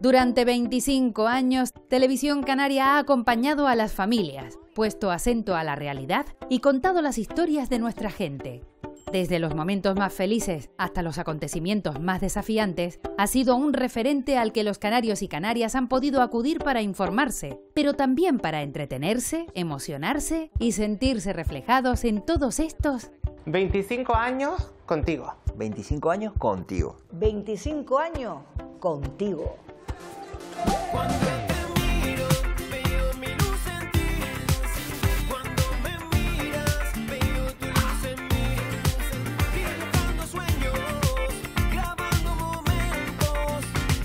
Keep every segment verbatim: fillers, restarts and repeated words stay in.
Durante veinticinco años, Televisión Canaria ha acompañado a las familias, puesto acento a la realidad y contado las historias de nuestra gente. Desde los momentos más felices hasta los acontecimientos más desafiantes, ha sido un referente al que los canarios y canarias han podido acudir para informarse, pero también para entretenerse, emocionarse y sentirse reflejados en todos estos... veinticinco años contigo. veinticinco años contigo. veinticinco años contigo. Cuando te miro, veo mi luz en ti. Cuando me miras, veo tu luz en mí. Dibujando sueños, grabando momentos.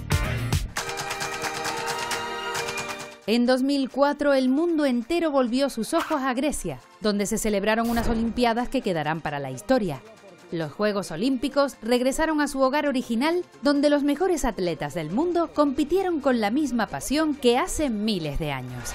En dos mil cuatro, el mundo entero volvió sus ojos a Grecia, donde se celebraron unas Olimpiadas que quedarán para la historia. Los Juegos Olímpicos regresaron a su hogar original, donde los mejores atletas del mundo compitieron con la misma pasión que hace miles de años.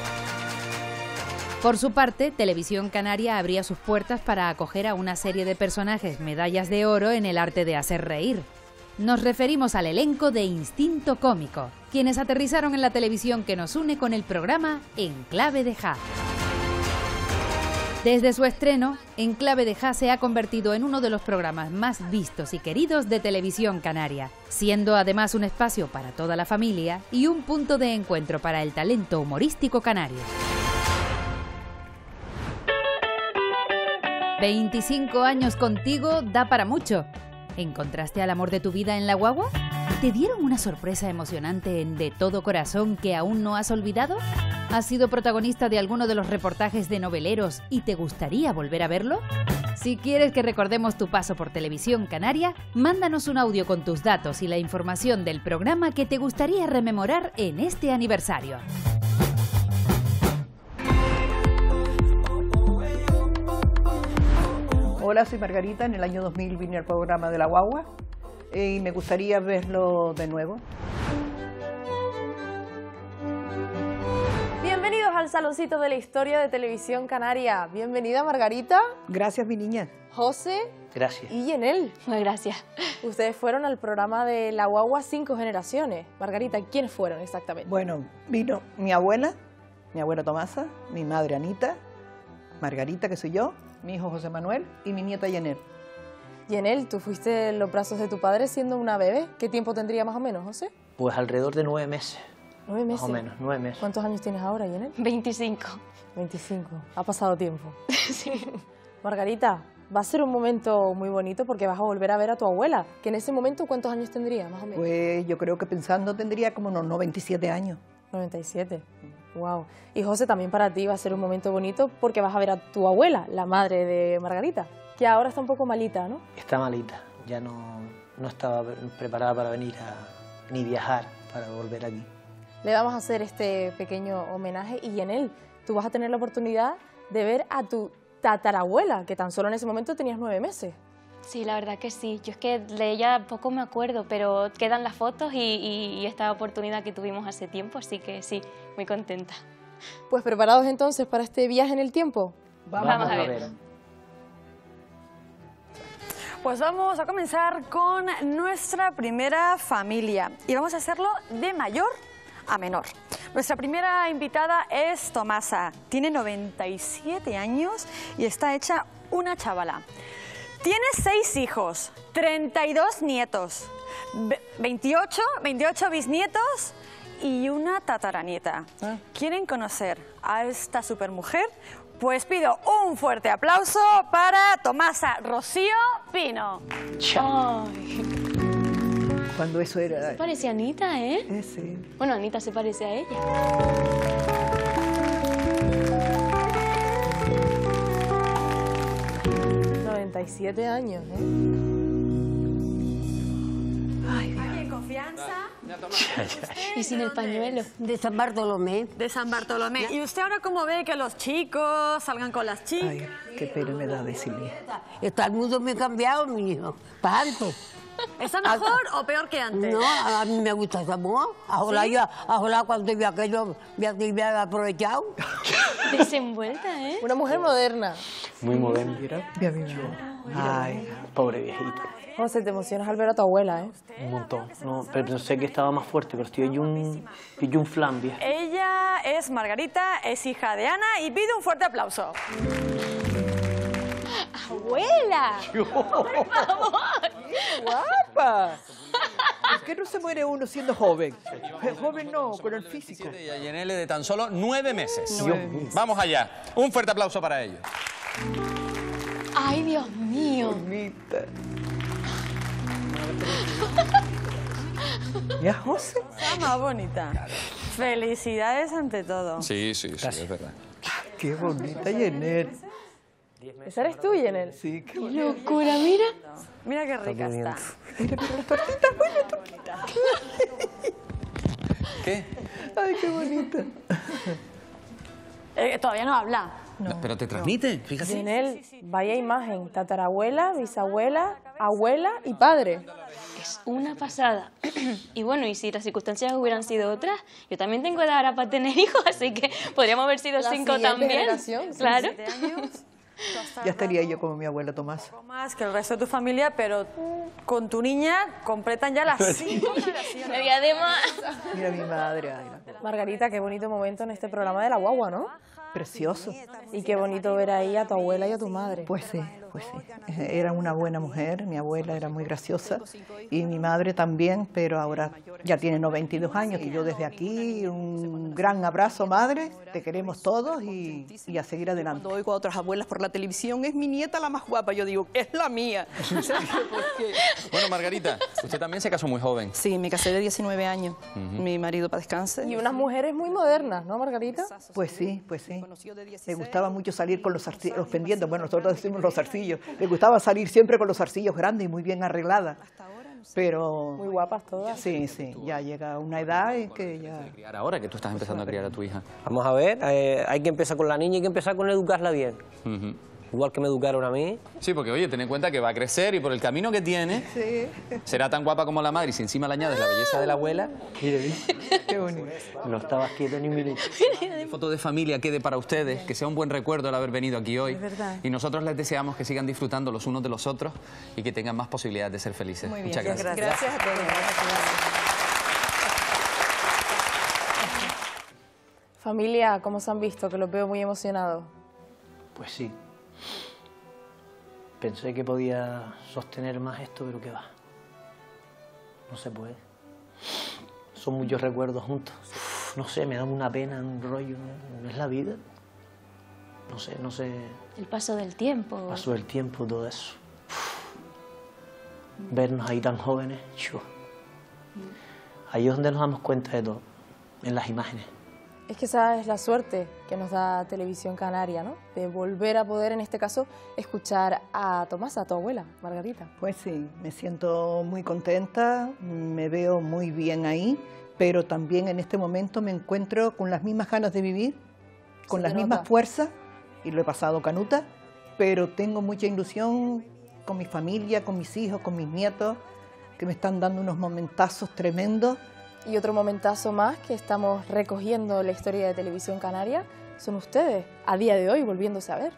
Por su parte, Televisión Canaria abría sus puertas para acoger a una serie de personajes medallas de oro en el arte de hacer reír. Nos referimos al elenco de Instinto Cómico, quienes aterrizaron en la televisión que nos une con el programa En Clave de Ja. Desde su estreno, En Clave de Ja se ha convertido en uno de los programas más vistos y queridos de Televisión Canaria, siendo además un espacio para toda la familia y un punto de encuentro para el talento humorístico canario. veinticinco años contigo da para mucho. ¿Encontraste al amor de tu vida en la guagua? ¿Te dieron una sorpresa emocionante en De Todo Corazón que aún no has olvidado? ¿Has sido protagonista de alguno de los reportajes de noveleros y te gustaría volver a verlo? Si quieres que recordemos tu paso por Televisión Canaria, mándanos un audio con tus datos y la información del programa que te gustaría rememorar en este aniversario. Hola, soy Margarita. En el año dos mil vine al programa de La Guagua y me gustaría verlo de nuevo. Bienvenidos al Saloncito de la Historia de Televisión Canaria. Bienvenida Margarita. Gracias, mi niña. José. Gracias. Y Yenel. Gracias. Ustedes fueron al programa de La Guagua Cinco Generaciones. Margarita, ¿quiénes fueron exactamente? Bueno, vino mi abuela, mi abuela Tomasa, mi madre Anita, Margarita, que soy yo, mi hijo José Manuel y mi nieta Yenel. Yenel, tú fuiste en los brazos de tu padre siendo una bebé. ¿Qué tiempo tendría más o menos, José? Pues alrededor de nueve meses. ¿Nueve meses? Más o menos, nueve meses. ¿Cuántos años tienes ahora, Yenel? veinticinco. veinticinco. Ha pasado tiempo. Sí. Margarita, va a ser un momento muy bonito porque vas a volver a ver a tu abuela, que en ese momento, ¿cuántos años tendría, más o menos? Pues yo creo que pensando tendría como unos noventa y siete años. noventa y siete. Wow. Y José, también para ti va a ser un momento bonito porque vas a ver a tu abuela, la madre de Margarita, que ahora está un poco malita, ¿no? Está malita, ya no, no estaba preparada para venir a, ni viajar para volver aquí. Le vamos a hacer este pequeño homenaje y en él tú vas a tener la oportunidad de ver a tu tatarabuela, que tan solo en ese momento tenías nueve meses. Sí, la verdad que sí. Yo es que de ella poco me acuerdo, pero quedan las fotos y, y, y esta oportunidad que tuvimos hace tiempo, así que sí, muy contenta. Pues preparados entonces para este viaje en el tiempo. Vamos, Vamos a ver. ver. Pues vamos a comenzar con nuestra primera familia y vamos a hacerlo de mayor a menor. Nuestra primera invitada es Tomasa, tiene noventa y siete años y está hecha una chavala. Tiene seis hijos, treinta y dos nietos, veintiocho, veintiocho bisnietos y una tataranieta. ¿Eh? ¿Quieren conocer a esta supermujer? Pues pido un fuerte aplauso para Tomasa Rocío Pino. Ay. Cuando eso era... Se parece a Anita, ¿eh? Eh, sí. Bueno, Anita se parece a ella. noventa y siete años, ¿eh? Ay, Dios. Aquí en confianza. Y sin el pañuelo. De San Bartolomé. De San Bartolomé. ¿Y usted ahora cómo ve que los chicos salgan con las chicas? Ay, qué pena me da decirle. Está el mundo muy cambiado, mi hijo. Para antes. ¿Está mejor o peor que antes? No, a mí me gusta esa mujer. Ojalá ¿sí? yo, ojalá cuando vi aquello, me había aprovechado. Desenvuelta, ¿eh? Una mujer moderna. Muy moderna. Mira, mira, mira. Ay, pobre viejita. José, te emocionas al ver a tu abuela, ¿eh? Un montón. No, pero pensé que estaba más fuerte, pero estoy yo un, pillo un flambia. Ella es Margarita, es hija de Ana y pide un fuerte aplauso. ¡Abuela! ¡Guapa! ¿Por qué no se muere uno siendo joven? Joven no, con el físico. Y a Yenele de tan solo nueve meses. Nueve meses. Vamos allá. Un fuerte aplauso para ellos. ¡Ay, Dios mío! Bonita. ¿Ya, José? Está más bonita. Felicidades ante todo. Sí, sí, sí, es verdad. Qué bonita, Yenel. ¿Esa eres tú, Yenel? Sí, qué ¡Qué bonita. locura, mira! Mira qué rica está. Mira, mira las tortitas, bueno, tortitas. ¿Qué? Ay, qué bonita. Eh, todavía no habla. No, pero te transmite, fíjate. Yenel, vaya imagen. Tatarabuela, bisabuela, abuela y padre. Es una pasada. Y bueno, y si las circunstancias hubieran sido otras, yo también tengo edad ahora para tener hijos, así que podríamos haber sido La cinco siguiente también. generación, sí, Claro. Siete años. Ya estaría yo como mi abuela Tomás. Más que el resto de tu familia, pero con tu niña completan ya las cinco generaciones. Media de más. Mira mi madre, ay, la- Margarita, qué bonito momento en este programa de la guagua, ¿no? precioso. Y qué bonito ver ahí a tu abuela y a tu madre. Pues sí, pues sí. Era una buena mujer, mi abuela era muy graciosa y mi madre también, pero ahora ya tiene noventa y dos años y yo desde aquí un gran abrazo, madre, te queremos todos y, y a seguir adelante. Cuando oigo a otras abuelas por la televisión, es mi nieta la más guapa, yo digo, es la mía. Bueno, Margarita, usted también se casó muy joven. Sí, me casé de diecinueve años, Ujú. mi marido para descanse. Y unas mujeres muy modernas, ¿no, Margarita? Pues sí, pues sí. Le gustaba mucho salir con los, arci- los pendientes, bueno, nosotros decimos los zarcillos. Le gustaba salir siempre con los zarcillos grandes y muy bien arregladas. Pero... Muy guapas todas. Sí, sí, ya llega una edad en que ya... Criar ahora que tú estás empezando a criar a tu hija. Vamos a ver, eh, hay que empezar con la niña y hay que empezar con educarla bien. Ujú. Igual que me educaron a mí. Sí, porque oye, ten en cuenta que va a crecer y por el camino que tiene, Sí. será tan guapa como la madre y si encima le añades la belleza de la abuela. Mire, Qué bonito. no estabas quieto ni un minuto. Foto de familia quede para ustedes, que sea un buen recuerdo el haber venido aquí hoy. Es verdad. Y nosotros les deseamos que sigan disfrutando los unos de los otros y que tengan más posibilidades de ser felices. Muy bien, Muchas gracias. Gracias a todos. Familia, ¿cómo se han visto? Que los veo muy emocionados. Pues sí. Pensé que podía sostener más esto, pero qué va. No se puede. Son muchos recuerdos juntos. Uf, no sé, me da una pena, un rollo. ¿No es la vida? No sé, no sé. El paso del tiempo. Pasó el tiempo, todo eso. Uf. Vernos ahí tan jóvenes. Chua. Ahí es donde nos damos cuenta de todo, en las imágenes. Es que esa es la suerte que nos da Televisión Canaria, ¿no? De volver a poder, en este caso, escuchar a Tomás, a tu abuela, Margarita. Pues sí, me siento muy contenta, me veo muy bien ahí, pero también en este momento me encuentro con las mismas ganas de vivir, con Se las te mismas nota. fuerzas, y lo he pasado canuta, pero tengo mucha ilusión con mi familia, con mis hijos, con mis nietos, que me están dando unos momentazos tremendos. Y otro momentazo más que estamos recogiendo la historia de Televisión Canaria son ustedes, a día de hoy, volviéndose a ver.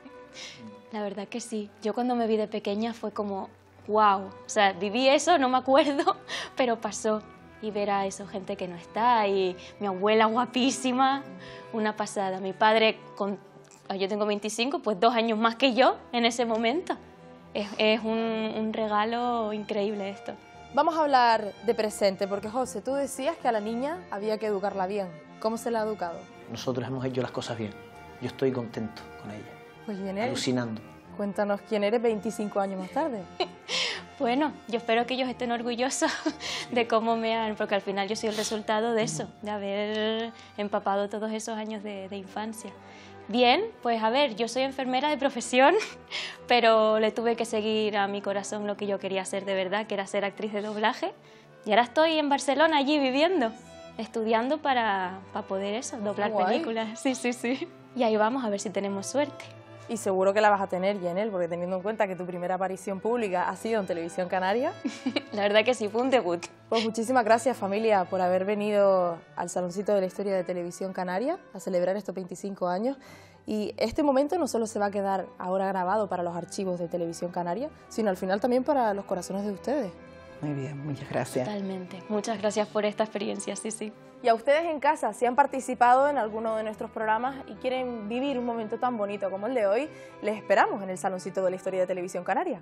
La verdad que sí. Yo cuando me vi de pequeña fue como, wow. O sea, viví eso, no me acuerdo, pero pasó. Y ver a eso, gente que no está, y mi abuela guapísima, una pasada. Mi padre, con, yo tengo veinticinco, pues dos años más que yo en ese momento. Es, es un, un regalo increíble esto. Vamos a hablar de presente, porque José, tú decías que a la niña había que educarla bien. ¿Cómo se la ha educado? Nosotros hemos hecho las cosas bien. Yo estoy contento con ella. Pues bien, él. Alucinando. Cuéntanos quién eres veinticinco años más tarde. Bueno, yo espero que ellos estén orgullosos de cómo me han... Porque al final yo soy el resultado de eso, de haber empapado todos esos años de, de infancia. Bien, pues a ver, yo soy enfermera de profesión, pero le tuve que seguir a mi corazón lo que yo quería hacer de verdad, que era ser actriz de doblaje. Y ahora estoy en Barcelona, allí viviendo, estudiando para, para poder eso, doblar Guay. películas. Sí, sí, sí. Y ahí vamos a ver si tenemos suerte. Y seguro que la vas a tener, Yenel, porque teniendo en cuenta que tu primera aparición pública ha sido en Televisión Canaria. La verdad que sí, fue un debut. Pues muchísimas gracias, familia, por haber venido al Saloncito de la Historia de Televisión Canaria a celebrar estos veinticinco años. Y este momento no solo se va a quedar ahora grabado para los archivos de Televisión Canaria, sino al final también para los corazones de ustedes. Muy bien, muchas gracias. Totalmente. Muchas gracias por esta experiencia, sí, sí. Y a ustedes en casa, si han participado en alguno de nuestros programas y quieren vivir un momento tan bonito como el de hoy, les esperamos en el Saloncito de la Historia de Televisión Canaria.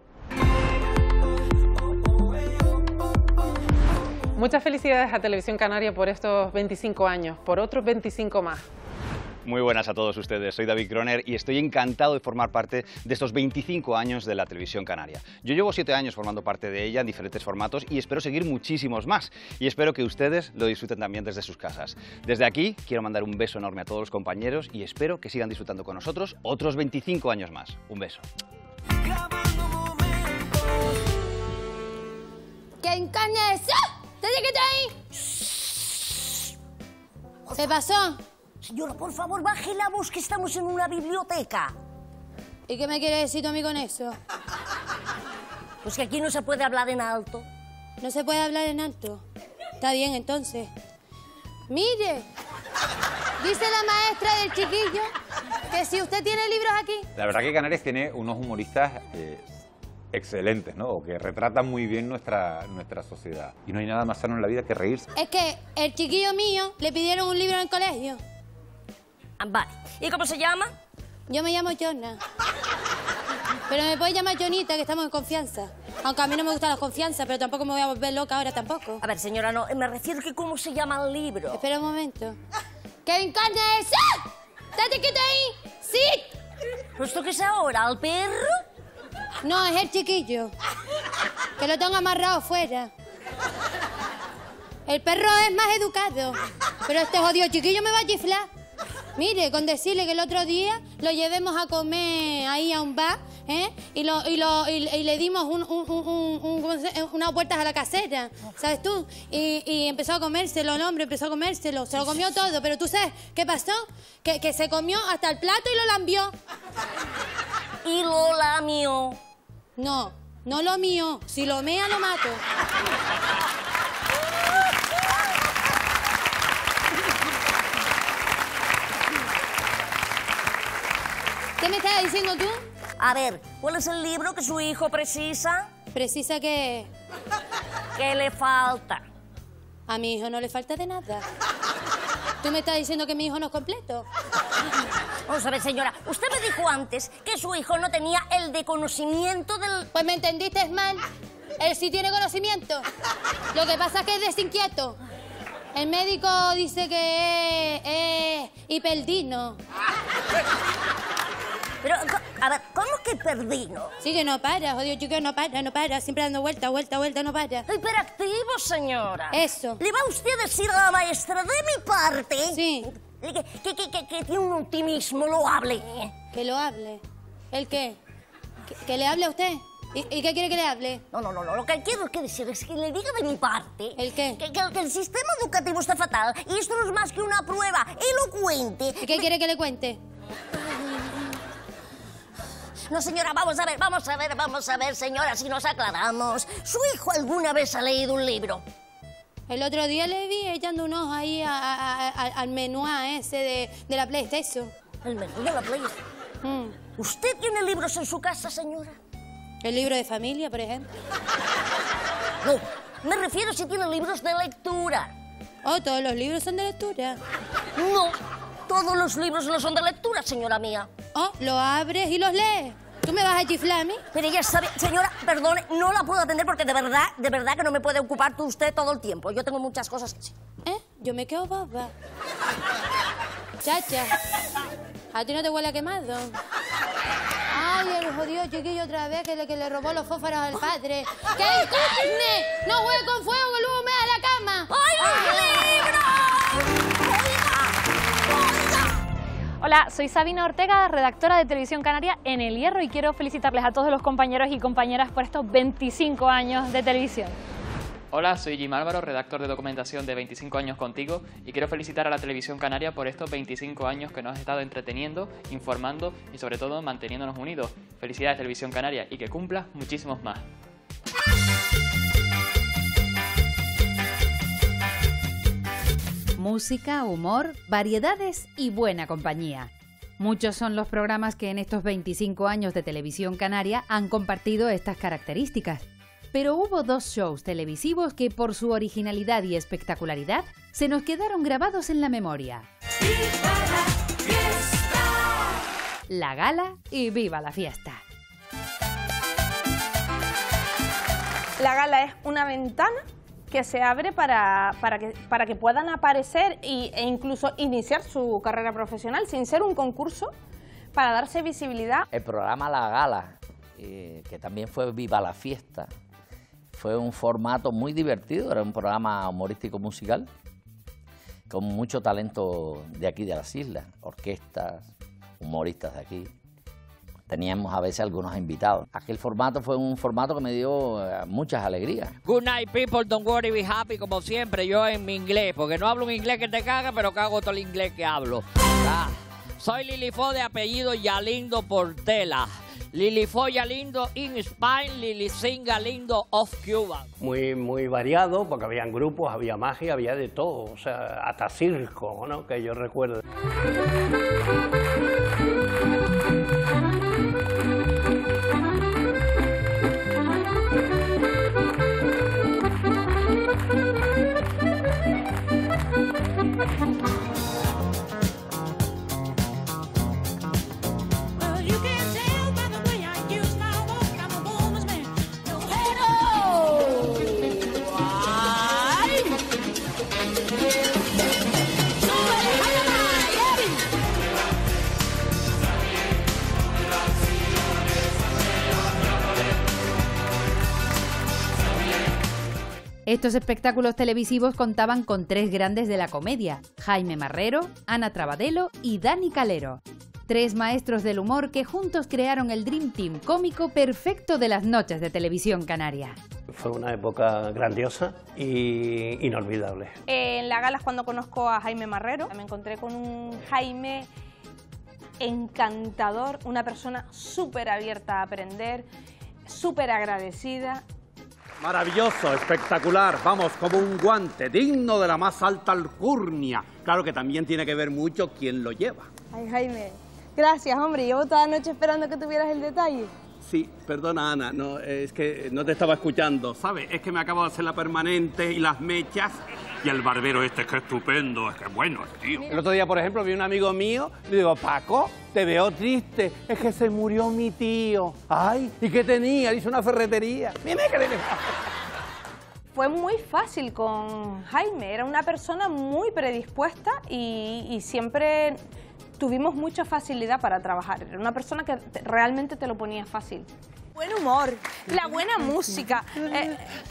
Muchas felicidades a Televisión Canaria por estos veinticinco años, por otros veinticinco más. Muy buenas a todos ustedes, soy David Kroner y estoy encantado de formar parte de estos veinticinco años de la Televisión Canaria. Yo llevo siete años formando parte de ella en diferentes formatos y espero seguir muchísimos más. Y espero que ustedes lo disfruten también desde sus casas. Desde aquí quiero mandar un beso enorme a todos los compañeros y espero que sigan disfrutando con nosotros otros veinticinco años más. Un beso. ¿Qué encarna eso? ¿Desde que está ahí? ¿Se pasó? Señora, por favor, baje la voz que estamos en una biblioteca. ¿Y qué me quiere decir tú a mí con eso? Pues que aquí no se puede hablar en alto. ¿No se puede hablar en alto? Está bien, entonces. Mire, dice la maestra del chiquillo que si usted tiene libros aquí... La verdad que Canarias tiene unos humoristas eh, excelentes, ¿no? O que retratan muy bien nuestra, nuestra sociedad. Y no hay nada más sano en la vida que reírse. Es que el chiquillo mío le pidieron un libro en el colegio. Vale. ¿Y cómo se llama? Yo me llamo Jonna. Pero me puedes llamar Jonita, que estamos en confianza. Aunque a mí no me gustan las confianzas, pero tampoco me voy a volver loca ahora tampoco. A ver, señora, no, me refiero a que cómo se llama el libro. Espera un momento. ¿Qué encarna eso? ¡Date quieto ahí! ¡Sí! ¿Esto qué es ahora? ¿El perro? No, es el chiquillo. Que lo tengo amarrado fuera. El perro es más educado. Pero este jodido chiquillo me va a chiflar. Mire, con decirle que el otro día lo llevemos a comer ahí a un bar, ¿eh? Y, lo, y, lo, y, y le dimos un, un, un, un, un, unas vueltas a la casera, ¿sabes tú? Y, y empezó a comérselo, el hombre empezó a comérselo, se lo comió todo. Pero tú sabes qué pasó, que, que se comió hasta el plato y lo lambió. ¿Y lo lamió? No, no lo mío. Si lo mea, lo mato. ¿Qué me estás diciendo tú? A ver, ¿cuál es el libro que su hijo precisa? ¿Precisa qué? ¿Qué le falta? A mi hijo no le falta de nada. ¿Tú me estás diciendo que mi hijo no es completo? Vamos a ver, señora, usted me dijo antes que su hijo no tenía el de conocimiento del... Pues me entendiste mal. Él sí tiene conocimiento. Lo que pasa es que es desinquieto. El médico dice que es, es hiperdino. Pero, a ver, ¿cómo que perdino? Sí, que no para, jodido chico, no para, no para. Siempre dando vuelta, vuelta, vuelta, no para. Hiperactivo, señora. Eso. ¿Le va usted a decir a la maestra de mi parte? Sí. Que, que, que, que, que tiene un optimismo loable. Que lo hable. ¿El qué? ¿Que, que le hable a usted? ¿Y, ¿Y qué quiere que le hable? No, no, no, no, lo que quiero que decir es que le diga de mi parte... ¿El qué? Que, que, que el sistema educativo está fatal y esto no es más que una prueba elocuente. ¿Y qué quiere que le cuente? No, señora, vamos a ver, vamos a ver, vamos a ver, señora, si nos aclaramos. ¿Su hijo alguna vez ha leído un libro? El otro día le vi echando un ojo ahí a, a, a, al menú ese de, de la PlayStation. ¿El menú de la PlayStation? Mm. ¿Usted tiene libros en su casa, señora? ¿El libro de familia, por ejemplo? No, me refiero si tiene libros de lectura. Oh, ¿todos los libros son de lectura? No, todos los libros no son de lectura, señora mía. Oh, los abres y los lees. ¿Tú me vas a chiflar a mí? Mire, ya sabe, señora, perdone, no la puedo atender porque de verdad, de verdad que no me puede ocupar usted todo el tiempo. Yo tengo muchas cosas que hacer. ¿Eh? Yo me quedo baba. Chacha, ¿a ti no te huele a quemado? Ay, el jodido chiquillo otra vez que le, que le robó los fósforos al padre. ¡Que encarne! ¡No juegue con fuego, que luego me da la cama! ¡Ay, un libro! Hola, soy Sabina Ortega, redactora de Televisión Canaria en El Hierro y quiero felicitarles a todos los compañeros y compañeras por estos veinticinco años de televisión. Hola, soy Jim Álvaro, redactor de documentación de veinticinco años contigo y quiero felicitar a la Televisión Canaria por estos veinticinco años que nos ha estado entreteniendo, informando y sobre todo manteniéndonos unidos. Felicidades Televisión Canaria y que cumpla muchísimos más. Música, humor, variedades y buena compañía. Muchos son los programas que en estos veinticinco años de Televisión Canaria han compartido estas características. Pero hubo dos shows televisivos que por su originalidad y espectacularidad se nos quedaron grabados en la memoria. La Gala y Viva la Fiesta. La Gala es una ventana que se abre para, para, que, para que puedan aparecer y, e incluso iniciar su carrera profesional sin ser un concurso, para darse visibilidad. El programa La Gala, eh, que también fue Viva la Fiesta, fue un formato muy divertido, era un programa humorístico musical con mucho talento de aquí de las islas, orquestas, humoristas de aquí. Teníamos a veces algunos invitados. Aquel formato fue un formato que me dio uh, muchas alegrías. Good night, people, don't worry, be happy, como siempre, yo en mi inglés, porque no hablo un inglés que te caga, pero cago todo el inglés que hablo. Ah, soy Lilifo de apellido Yalindo Portela. Lilifo Yalindo in Spain, Lilicín Galindo of Cuba. Muy, muy variado, porque habían grupos, había magia, había de todo, o sea, hasta circo, ¿no?, que yo recuerdo. Estos espectáculos televisivos contaban con tres grandes de la comedia: Jaime Marrero, Ana Trabadelo y Dani Calero. Tres maestros del humor que juntos crearon el Dream Team cómico perfecto de las noches de Televisión Canaria. Fue una época grandiosa y inolvidable. En La Gala es cuando conozco a Jaime Marrero. Me encontré con un Jaime encantador, una persona súper abierta a aprender, súper agradecida. Maravilloso, espectacular, vamos, como un guante, digno de la más alta alcurnia. Claro que también tiene que ver mucho quién lo lleva. Ay, Jaime, gracias, hombre, llevo toda la noche esperando que tuvieras el detalle. Sí, perdona, Ana, no, es que no te estaba escuchando, ¿sabes? Es que me acabo de hacer la permanente y las mechas. Y el barbero este, es que estupendo, es que bueno, tío. El otro día, por ejemplo, vi un amigo mío, le digo, Paco, te veo triste, es que se murió mi tío. Ay, ¿y qué tenía? Hizo una ferretería. Mira que le... Fue muy fácil con Jaime, era una persona muy predispuesta y, y siempre tuvimos mucha facilidad para trabajar. Era una persona que te, realmente te lo ponía fácil. Buen humor, la buena música, eh,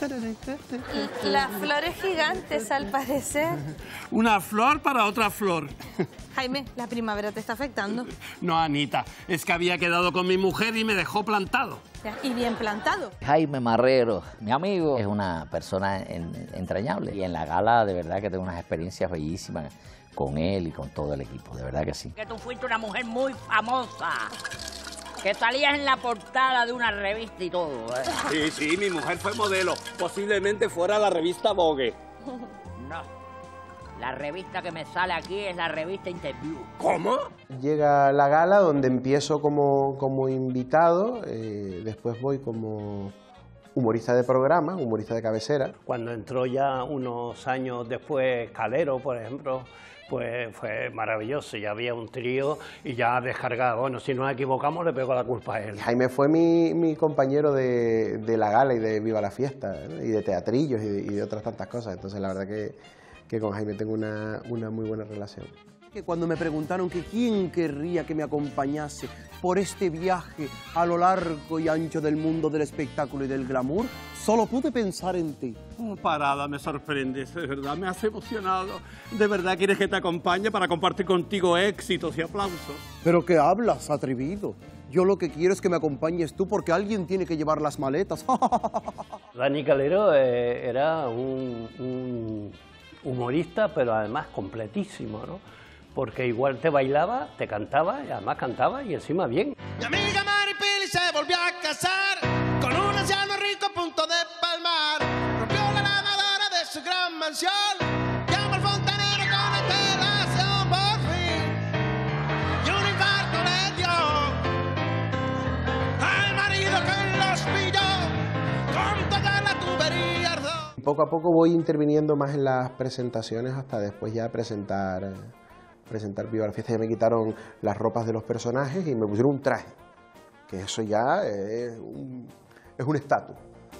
las flores gigantes al parecer. Una flor para otra flor. Jaime, la primavera te está afectando. No, Anita, es que había quedado con mi mujer y me dejó plantado. Y bien plantado. Jaime Marrero, mi amigo, es una persona en, entrañable. Y en La Gala, de verdad que tengo unas experiencias bellísimas con él y con todo el equipo, de verdad que sí. Que tú fuiste una mujer muy famosa, que salías en la portada de una revista y todo, ¿eh? Sí, sí, mi mujer fue modelo. Posiblemente fuera la revista Vogue. No, la revista que me sale aquí es la revista Interview. ¿Cómo? Llega La Gala, donde empiezo como, como invitado, eh, después voy como humorista de programa, humorista de cabecera. Cuando entró ya unos años después Calero, por ejemplo, pues fue maravilloso, ya había un trío y ya descargaba. Bueno, si nos equivocamos le pego la culpa a él. Jaime fue mi, mi compañero de, de La Gala y de Viva la Fiesta, ¿no? Y de teatrillos y de, y de otras tantas cosas, entonces la verdad que, que con Jaime tengo una, una muy buena relación. Que cuando me preguntaron que quién querría que me acompañase por este viaje a lo largo y ancho del mundo del espectáculo y del glamour, solo pude pensar en ti. Oh, Parada, me sorprendes, de verdad, me has emocionado. ¿De verdad quieres que te acompañe para compartir contigo éxitos y aplausos? ¿Pero qué hablas, atrevido? Yo lo que quiero es que me acompañes tú porque alguien tiene que llevar las maletas. Dani Calero eh, era un, un humorista, pero además completísimo, ¿no? Porque igual te bailaba, te cantaba, y además cantaba y encima bien. Mi amiga Maripili se volvió a casar con un anciano rico a punto de palmar. Rompió la lavadora de su gran mansión, llamó al fontanero con antelación por fin. Y un infarto poco a poco voy interviniendo más en las presentaciones hasta después ya presentar, presentar Viva la Fiesta. Ya me quitaron las ropas de los personajes y me pusieron un traje, que eso ya es un es un estatus.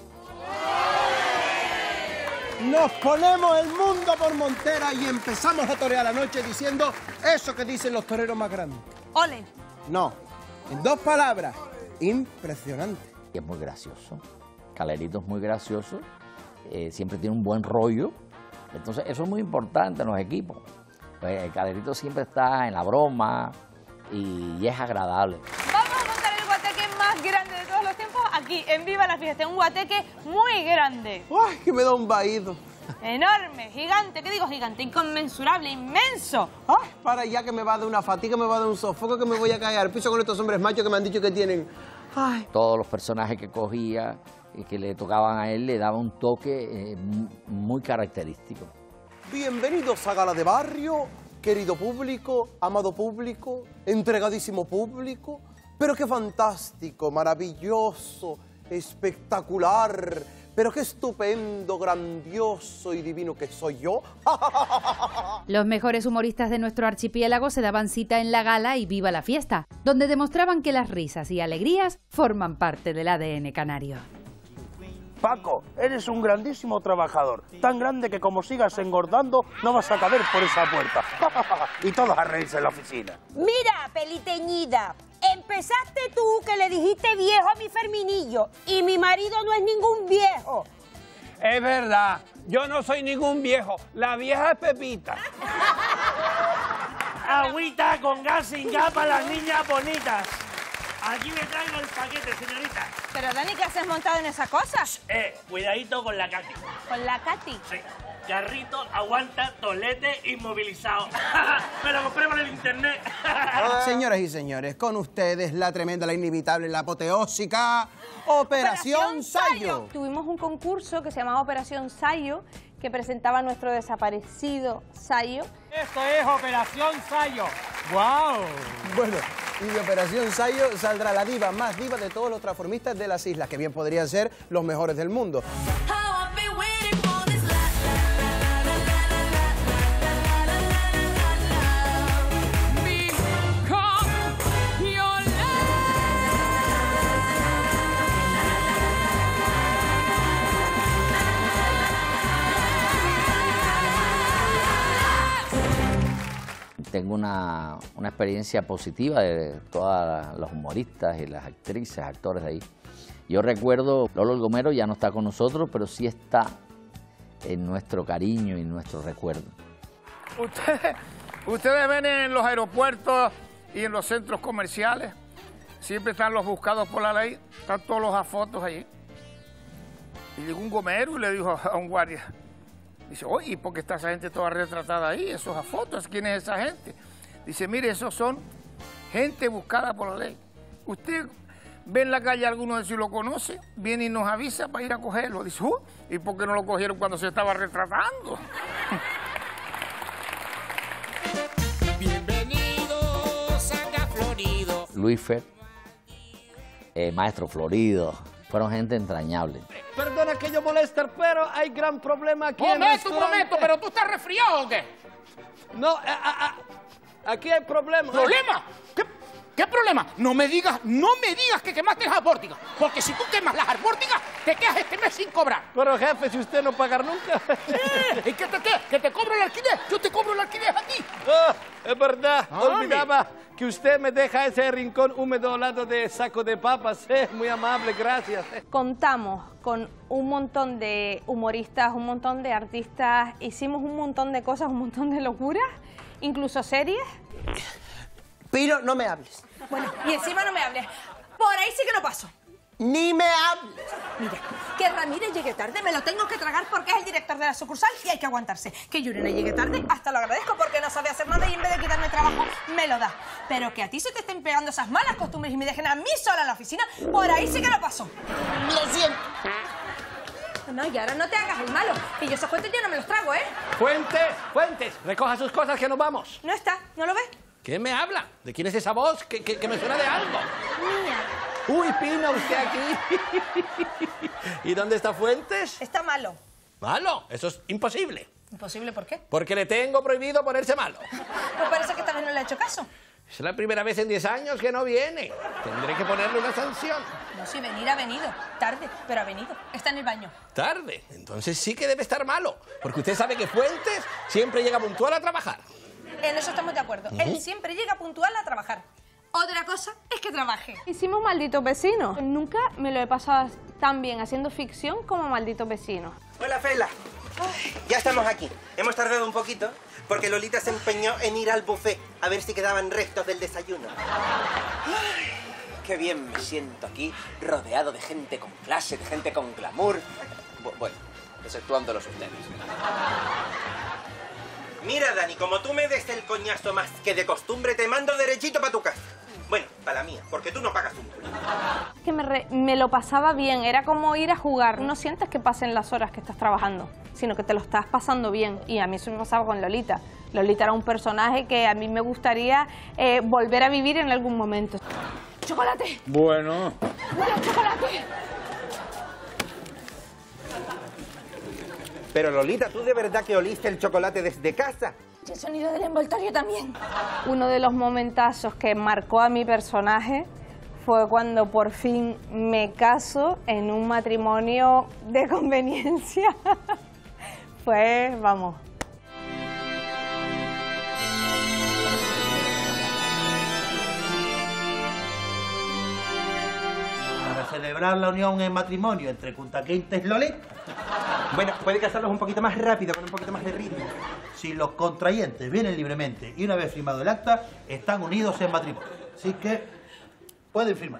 Nos ponemos el mundo por montera y empezamos a torear la noche diciendo eso que dicen los toreros más grandes. ¡Ole! No, en dos palabras, impresionante. Y es muy gracioso. Calerito es muy gracioso, eh, siempre tiene un buen rollo. Entonces eso es muy importante en los equipos. Pues el Calerito siempre está en la broma y, y es agradable. Vamos a montar el guateque más grande de todos los tiempos aquí en Viva la Fiesta. Un guateque muy grande. ¡Ay, que me da un vaído! Enorme, gigante, ¿qué digo gigante? Inconmensurable, inmenso. ¡Ay, para allá que me va a dar una fatiga, me va a dar un sofoco, que me voy a caer al piso con estos hombres machos que me han dicho que tienen... ¡Ay! Todos los personajes que cogía y que le tocaban a él le daban un toque eh, muy característico. Bienvenidos a Gala de Barrio, querido público, amado público, entregadísimo público. Pero qué fantástico, maravilloso, espectacular, pero qué estupendo, grandioso y divino que soy yo. Los mejores humoristas de nuestro archipiélago se daban cita en la gala y Viva la Fiesta, donde demostraban que las risas y alegrías forman parte del A D N canario. Paco, eres un grandísimo trabajador, tan grande que como sigas engordando no vas a caber por esa puerta. Y todos a reírse en la oficina. Mira, peliteñida, empezaste tú que le dijiste viejo a mi Ferminillo y mi marido no es ningún viejo. Es verdad, yo no soy ningún viejo, la vieja es Pepita. Agüita con gas sin gas para las niñas bonitas. Aquí me traigo el paquete, señorita. Pero Dani, ¿qué has montado en esa cosa? Eh, cuidadito con la Katy. ¿Con la Katy? Sí. Carrito aguanta tolete inmovilizado. Me lo compré por el internet. Señoras y señores, con ustedes la tremenda, la inevitable, la apoteósica Operación Sayo. Tuvimos un concurso que se llamaba Operación Sayo, que presentaba a nuestro desaparecido Sayo. Esto es Operación Sayo. ¡Wow! Bueno, y de Operación Sayo saldrá la diva más diva de todos los transformistas de las islas, que bien podrían ser los mejores del mundo. Tengo una, una experiencia positiva de todas los humoristas y las actrices, actores de ahí. Yo recuerdo, Lolo Gomero ya no está con nosotros, pero sí está en nuestro cariño y en nuestro recuerdo. Ustedes, ustedes ven en los aeropuertos y en los centros comerciales, siempre están los buscados por la ley, están todos los afotos allí. Y llegó un gomero y le dijo a un guardia, dice, oye, ¿y por qué está esa gente toda retratada ahí? Esos fotos, ¿quién es esa gente? Dice, mire, esos son gente buscada por la ley. Usted ve en la calle a alguno de si lo conoce, viene y nos avisa para ir a cogerlo. Dice, uh, ¿y por qué no lo cogieron cuando se estaba retratando? Bienvenidos a Florido. Luis Fer, eh, Maestro Florido, fueron gente entrañable. Perdona que yo moleste, pero hay gran problema aquí en el Momento, un restaurante. momento, pero tú estás resfriado ¿o qué? No, a, a, a, aquí hay problema. ¿Problema? ¿Qué, ¿Qué problema? No me digas, no me digas que quemaste las albórtigas, porque si tú quemas las albórtigas, te quedas este mes sin cobrar. Pero jefe, si usted no paga nunca. ¿Y qué te qué? ¿Que te cobro el alquiler? Yo te cobro el alquiler a ti. Oh, es verdad, Ah, olvidaba que usted me deja ese rincón húmedo al lado de saco de papas. Eh, muy amable, gracias. Contamos con un montón de humoristas, un montón de artistas, hicimos un montón de cosas, un montón de locuras, incluso series. Piro, no me hables. Bueno, y encima no me hables. Por ahí sí que no paso. Ni me hables. Mira, que Ramírez llegue tarde, me lo tengo que tragar porque es el director de la sucursal y hay que aguantarse. Que Yurena llegue tarde, hasta lo agradezco porque no sabe hacer nada y en vez de quitarme trabajo, me lo da. Pero que a ti se te estén pegando esas malas costumbres y me dejen a mí sola en la oficina, por ahí sí que no paso. Lo siento. No, y ahora no te hagas el malo, que yo esos cuentos yo no me los trago, ¿eh? Fuentes, Fuentes, recoja sus cosas que nos vamos. No está, ¿no lo ves? ¿Qué me habla? ¿De quién es esa voz? Que, que, que me suena de algo. Mía. Uy, Pina, usted aquí. ¿Y dónde está Fuentes? Está malo. Malo, eso es imposible. ¿Imposible por qué? Porque le tengo prohibido ponerse malo. Pues parece que esta vez no le ha hecho caso. Es la primera vez en diez años que no viene. Tendré que ponerle una sanción. No, si venir ha venido. Tarde, pero ha venido. Está en el baño. ¿Tarde? Entonces sí que debe estar malo. Porque usted sabe que Fuentes siempre llega puntual a trabajar. En eso estamos de acuerdo. Uh-huh. Él siempre llega puntual a trabajar. Otra cosa es que trabaje. Hicimos Malditos Vecinos. Nunca me lo he pasado tan bien haciendo ficción como Malditos Vecinos. Hola, Fela. Ay, ya estamos aquí. Hemos tardado un poquito porque Lolita se empeñó en ir al buffet a ver si quedaban restos del desayuno. Ay, qué bien me siento aquí, rodeado de gente con clase, de gente con glamour. Bueno, exceptuándolos ustedes. Mira, Dani, como tú me des el coñazo más que de costumbre, te mando derechito para tu casa. Bueno, para la mía, porque tú no pagas un duro. Que me, re, me lo pasaba bien, era como ir a jugar. No sientes que pasen las horas que estás trabajando, sino que te lo estás pasando bien. Y a mí eso me pasaba con Lolita. Lolita era un personaje que a mí me gustaría eh, volver a vivir en algún momento. ¡Chocolate! Bueno. ¡Mira, chocolate! Pero Lolita, ¿tú de verdad que oliste el chocolate desde casa? Y el sonido del envoltorio también. Uno de los momentazos que marcó a mi personaje fue cuando por fin me caso en un matrimonio de conveniencia. Fue, vamos... Para celebrar la unión en matrimonio entre Kunta Kinte y Lolita. Bueno, puede casarlos un poquito más rápido, con un poquito más de ritmo. Si los contrayentes vienen libremente y una vez firmado el acta, están unidos en matrimonio. Así que pueden firmar.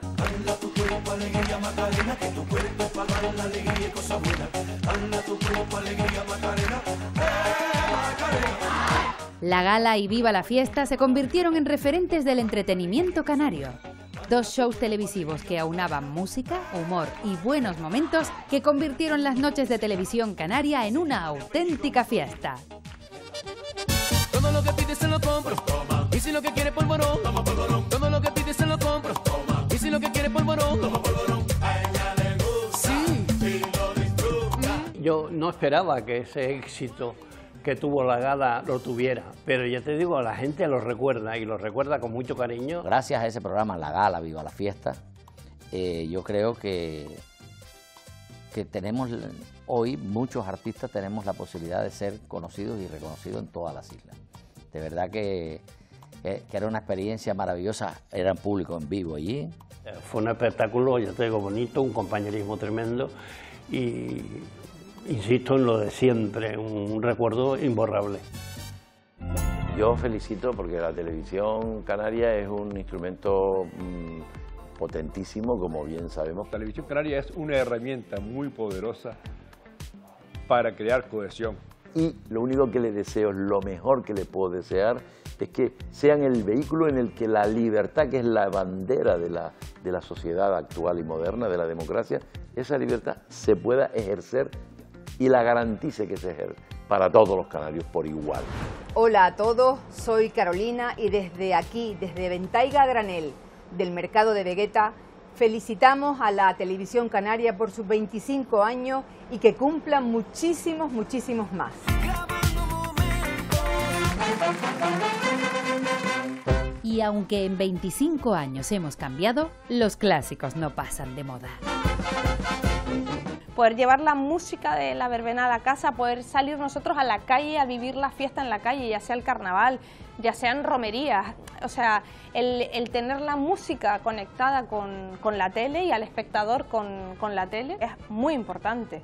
La gala y Viva la Fiesta se convirtieron en referentes del entretenimiento canario. Dos shows televisivos que aunaban música, humor y buenos momentos que convirtieron las noches de televisión canaria en una auténtica fiesta. Todo lo que pides se lo compro. Toma. Y si lo que quiere polvorón. Toma polvorón. Todo lo que pides se lo compro. Toma. Y si lo que quiere polvorón. Toma polvorón. A ella le gusta. Sí. Y lo disfruta. Yo no esperaba que ese éxito que tuvo la gala lo tuviera, pero ya te digo, la gente lo recuerda y lo recuerda con mucho cariño. Gracias a ese programa, La Gala, Viva la Fiesta, eh, yo creo que, que tenemos hoy, muchos artistas tenemos la posibilidad de ser conocidos y reconocidos en todas las islas. De verdad que, que, que era una experiencia maravillosa, era en público en vivo allí. Fue un espectáculo, ya te digo, bonito, un compañerismo tremendo y... insisto en lo de siempre, un recuerdo imborrable. Yo felicito porque la televisión canaria es un instrumento mmm, potentísimo, como bien sabemos. La televisión canaria es una herramienta muy poderosa para crear cohesión. Y lo único que le deseo, lo mejor que le puedo desear, es que sean el vehículo en el que la libertad, que es la bandera de la, de la sociedad actual y moderna, de la democracia, esa libertad se pueda ejercer y la garantice que se ejerce para todos los canarios por igual. Hola a todos, soy Carolina y desde aquí, desde Ventaiga Granel, del mercado de Vegueta, felicitamos a la televisión canaria por sus veinticinco años y que cumplan muchísimos, muchísimos más. Y aunque en veinticinco años hemos cambiado, los clásicos no pasan de moda. Poder llevar la música de la verbena a la casa, poder salir nosotros a la calle a vivir la fiesta en la calle, ya sea el carnaval, ya sean romerías. O sea, el, el tener la música conectada con, con la tele y al espectador con, con la tele es muy importante.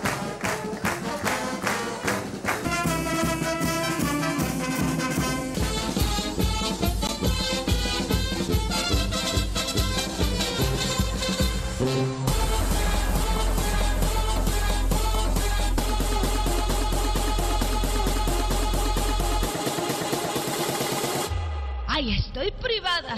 ¡Ay, estoy privada!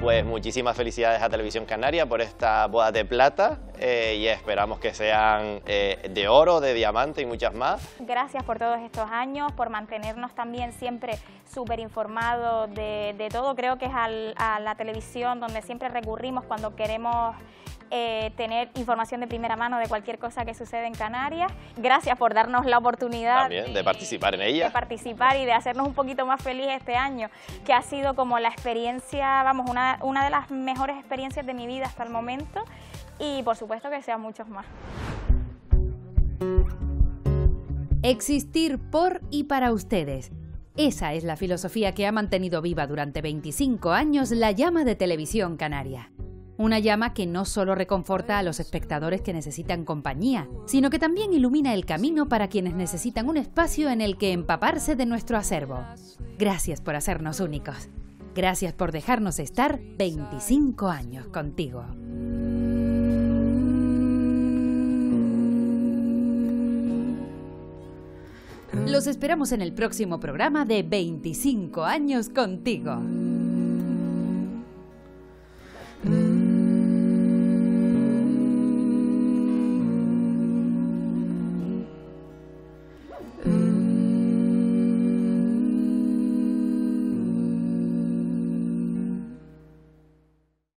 pues muchísimas felicidades a Televisión Canaria por esta boda de plata eh, y esperamos que sean eh, de oro, de diamante y muchas más. Gracias por todos estos años, por mantenernos también siempre súper informados de, de todo. Creo que es al, a la televisión donde siempre recurrimos cuando queremos Eh, tener información de primera mano de cualquier cosa que sucede en Canarias. Gracias por darnos la oportunidad También de participar en ella. de participar y de hacernos un poquito más feliz este año, que ha sido como la experiencia, vamos, una, una de las mejores experiencias de mi vida hasta el momento, y por supuesto que sean muchos más. Existir por y para ustedes. Esa es la filosofía que ha mantenido viva durante veinticinco años la llama de Televisión Canaria. Una llama que no solo reconforta a los espectadores que necesitan compañía, sino que también ilumina el camino para quienes necesitan un espacio en el que empaparse de nuestro acervo. Gracias por hacernos únicos. Gracias por dejarnos estar veinticinco años contigo. Los esperamos en el próximo programa de veinticinco años contigo.